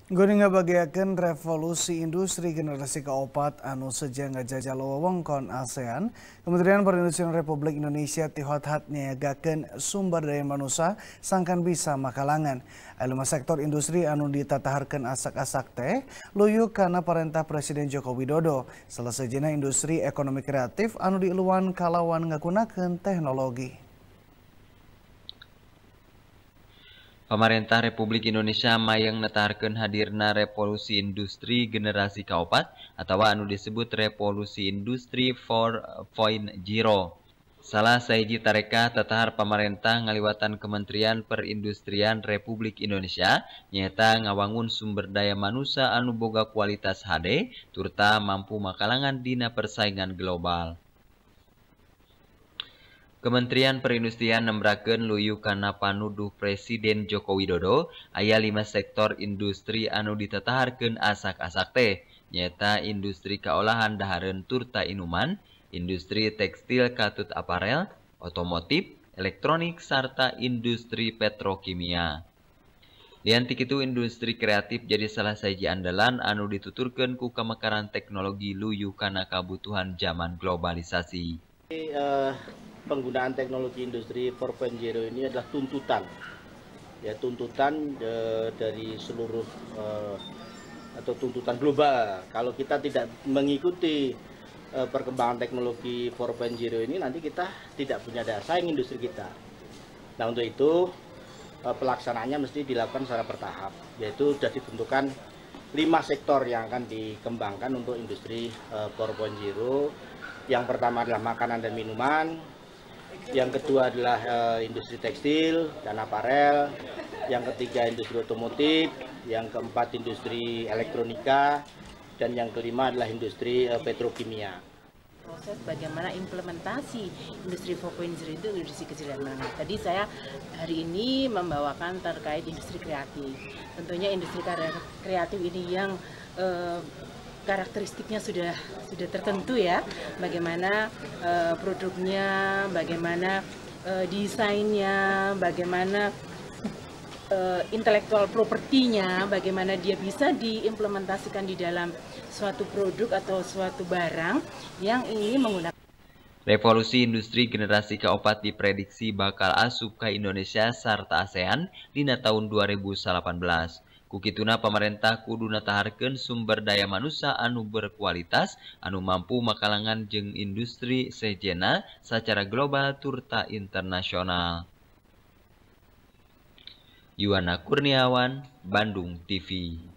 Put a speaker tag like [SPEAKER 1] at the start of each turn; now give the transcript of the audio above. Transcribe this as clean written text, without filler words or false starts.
[SPEAKER 1] Guna ngabagiakeun revolusi industri generasi keopat anu seja ngajajal wewengkon ASEAN, Kementerian Perindustrian Republik Indonesia tihot-hat niagakeun sumber daya manusia sangkan bisa makalangan. Anu sektor industri anu ditataharkeun asak-asak teh luyu kana perintah Presiden Joko Widodo. Salesejana industri ekonomi kreatif anu diiluan kalawan ngagunakeun teknologi.
[SPEAKER 2] Pemerintah Republik Indonesia mayang netarkeun hadirna revolusi industri generasi kaopat atau anu disebut revolusi industri 4.0. Salah sahiji tareka tatahar pemerintah ngaliwatan Kementerian Perindustrian Republik Indonesia nyaeta ngawangun sumber daya manusia anu boga kualitas HD turta mampu makalangan dina persaingan global. Kementerian Perindustrian nembrakeun luyu kana panuduh Presiden Joko Widodo aya 5 sektor industri anu ditataharkeun asak-asak teh nyaeta industri kaolahan dahareun turta inuman, industri tekstil katut aparel, otomotif, elektronik sarta industri petrokimia. Lian ti kitu industri kreatif jadi salah sahiji andalan anu dituturkeun ku kamekaran teknologi luyu kana kabutuhan zaman globalisasi.
[SPEAKER 3] Penggunaan teknologi industri 4.0 ini adalah tuntutan dari seluruh atau tuntutan global. Kalau kita tidak mengikuti perkembangan teknologi 4.0 ini, nanti kita tidak punya daya saing industri kita. Nah, untuk itu pelaksanaannya mesti dilakukan secara bertahap, yaitu sudah ditentukan 5 sektor yang akan dikembangkan untuk industri 4.0. Yang pertama adalah makanan dan minuman, yang kedua adalah industri tekstil dan aparel, yang ketiga industri otomotif, yang keempat industri elektronika, dan yang kelima adalah industri petrokimia.
[SPEAKER 4] Proses bagaimana implementasi industri 4.0 itu industri kecil dan menengah. Tadi saya hari ini membawakan terkait industri kreatif. Tentunya industri kreatif ini yang karakteristiknya sudah tertentu ya, bagaimana produknya, bagaimana desainnya, bagaimana intelektual propertinya, bagaimana dia bisa diimplementasikan di dalam suatu produk atau suatu barang yang ini menggunakan.
[SPEAKER 2] Revolusi industri generasi keopat diprediksi bakal asup ka Indonesia sarta ASEAN dina tahun 2018. Kukituna pemerintah kudu nataharkeun sumber daya manusia anu berkualitas, anu mampu makalangan jeung industri sejena secara global turta internasional. Yuwana Kurniawan, Bandung TV.